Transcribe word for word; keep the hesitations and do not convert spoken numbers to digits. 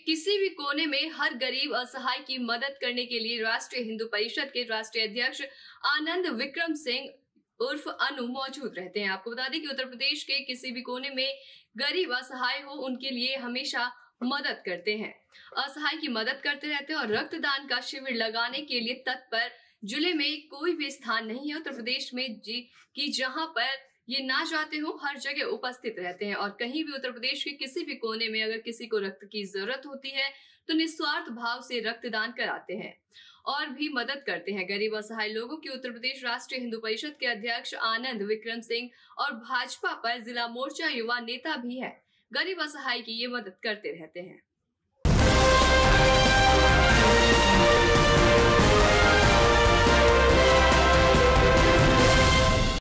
किसी भी कोने में हर गरीब असहाय की मदद करने के लिए राष्ट्रीय हिंदू परिषद के राष्ट्रीय अध्यक्ष आनंद विक्रम सिंह उर्फ अनु मौजूद रहते हैं। आपको बता दें कि उत्तर प्रदेश के किसी भी कोने में गरीब असहाय हो, उनके लिए हमेशा मदद करते हैं, असहाय की मदद करते रहते हैं और रक्तदान का शिविर लगाने के लिए तत्पर। जिले में कोई भी स्थान नहीं है उत्तर प्रदेश में जी कि जहां पर ये ना जाते हो, हर जगह उपस्थित रहते हैं और कहीं भी उत्तर प्रदेश के किसी भी कोने में अगर किसी को रक्त की जरूरत होती है तो निस्वार्थ भाव से रक्तदान कराते हैं और भी मदद करते हैं गरीब असहाय लोगों की। उत्तर प्रदेश राष्ट्रीय हिंदू परिषद के अध्यक्ष आनंद विक्रम सिंह और भाजपा पर जिला मोर्चा युवा नेता भी है, गरीब असहाय की ये मदद करते रहते हैं।